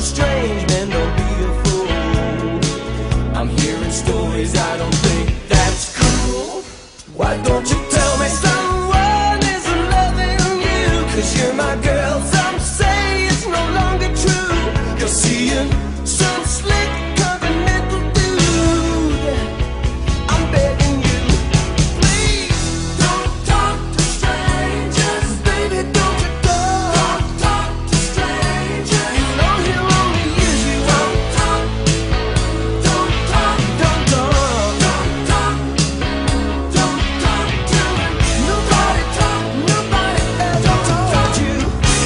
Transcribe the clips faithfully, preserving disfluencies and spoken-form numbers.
strange, man, don't be a fool. I'm hearing stories, I don't think that's cool. Why don't you tell me someone isn't loving you? Cause you're my girl, some say it's no longer true. You're seeing some slick continental dude. I'm begging you, please don't talk to strangers. Baby, don't you talk, talk to strangers. You know he'll only use you. Don't talk, don't talk, don't talk, don't talk, don't talk to him. Nobody talk, nobody ever told you.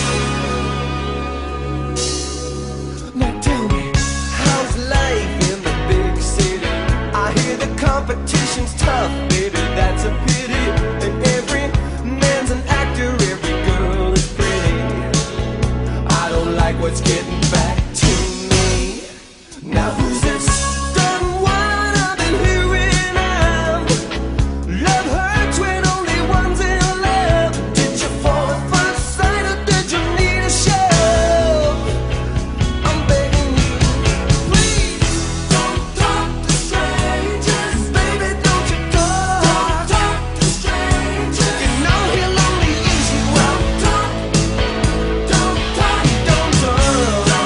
Now tell me, how's life in the big city? I hear the competition's tough, baby, that's a pity. And every man's an actor, every girl is pretty. I don't like what's getting back to me. Now who's this stun one I've been hearing of? Love hurts when only one's in love. Did you fall at first sight or did you need a shove? I'm begging you, please don't talk to strangers. Baby, don't you talk, talk to strangers. You know he'll only use you. Well, talk, don't talk, don't talk.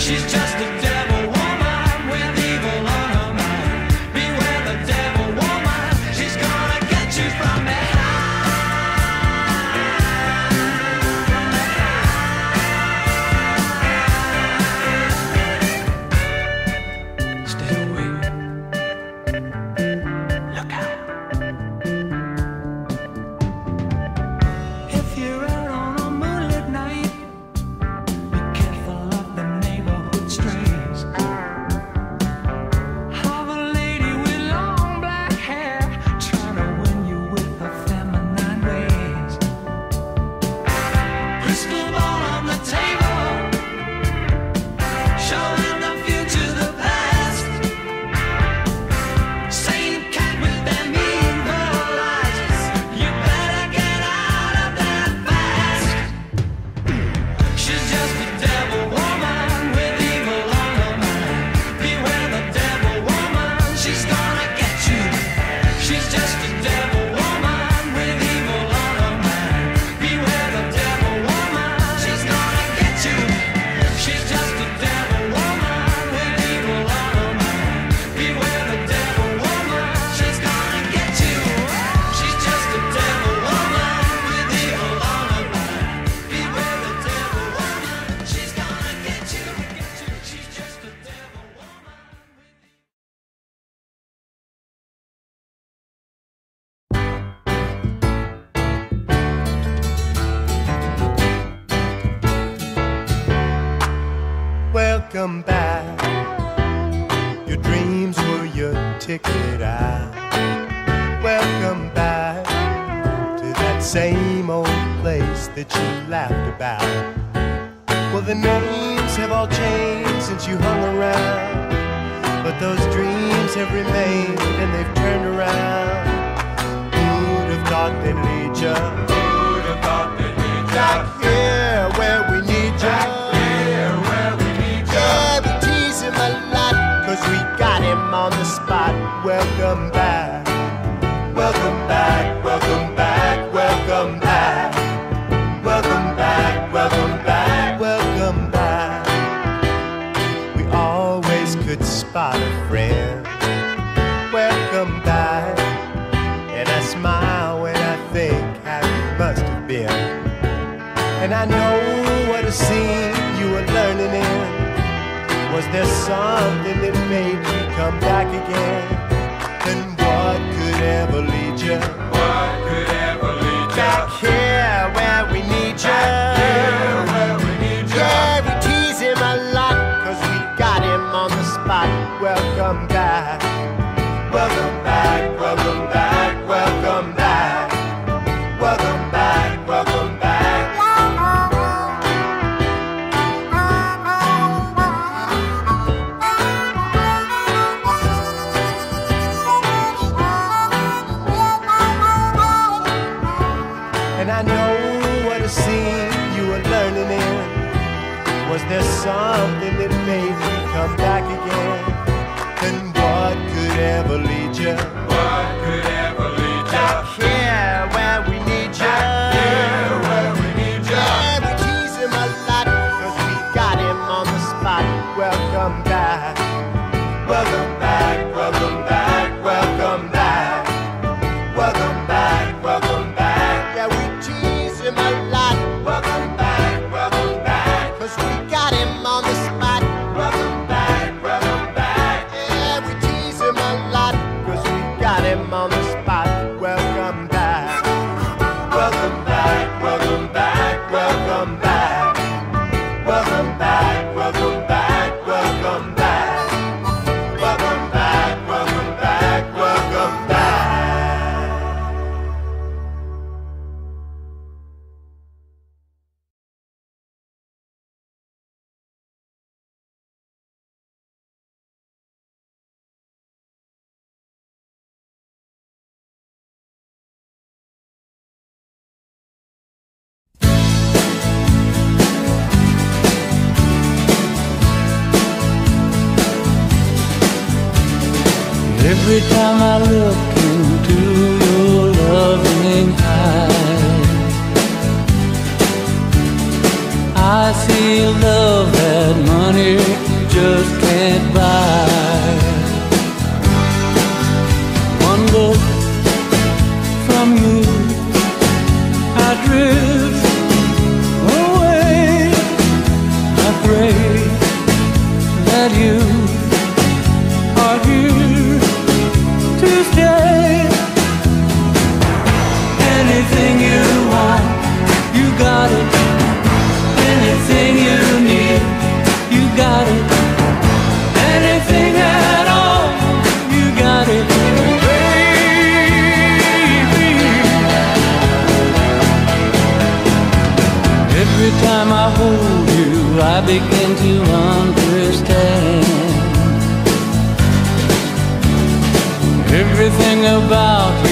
She's just a devil woman with evil on her mind. Beware the devil woman, she's gonna get you from behind. Stay away. Look out. If you're out on a moonlit night, be careful of the neighborhood strays. Have a lady with long black hair trying to win you with her feminine ways. Crystal ball on the table, showing the future, the past. Same cat with them evil eyes. You better get out of that fast. She's just a devil woman with evil on her mind. Beware the devil woman, she's gonna get you. She's just a devil woman with evil on her mind. Beware the devil woman, she's gonna get you. She's just a devil woman with evil on her mind. Beware the devil woman, she's gonna get you. She's just a devil woman with evil on her mind. Beware the devil woman, she's gonna get you. She's just a devil woman. Welcome back. Your dreams were your ticket out. Welcome back to that same old place that you laughed about. Well, the names have all changed since you hung around, but those dreams have remained and they've turned around. Who'd have thought they'd lead ya? Who'd have thought they'd lead ya? Back here where we need ya. Yeah, we tease him a lot, cause we got him on the spot. Welcome back, welcome back, welcome back, welcome back. Welcome back, welcome back, welcome back. We always could spot a friend. Welcome back. And I smile when I think how you must have been. And I know what a scene you were learning in. Was there something that made you come back again? And what could ever lead you? What could ever lead you? Back here where we need you. Back here where we need you. Yeah, we tease him a lot, cause we got him on the spot. Welcome back. Welcome back, welcome back, welcome back. Welcome back, welcome back. And I know what a scene you were learning in. Was there something that made you come back again? And what could ever lead you? What could ever lead you? Back here where we need you. Back here where we need you. Yeah, we tease him a lot, cause we got him on the spot. Welcome back. Welcome back, welcome back, welcome back. Welcome back, welcome back. Yeah, we tease him a lot. Welcome back, welcome back, cause we got him on the spot. Welcome back, welcome back. Yeah, we tease him a lot, cause we got him on the spot. Welcome back. Welcome back, welcome back, welcome back. Welcome back, welcome back, welcome back. Welcome back, welcome back, welcome back. Every time I look into your loving eyes, I see love that much. money just can't buy. One look from you, I drift away. I pray that you are here to stay. Anything you want, you got it. Anything you need, you got it. Anything at all, you got it, baby. Every time I hold you, I begin to understand. Everything about you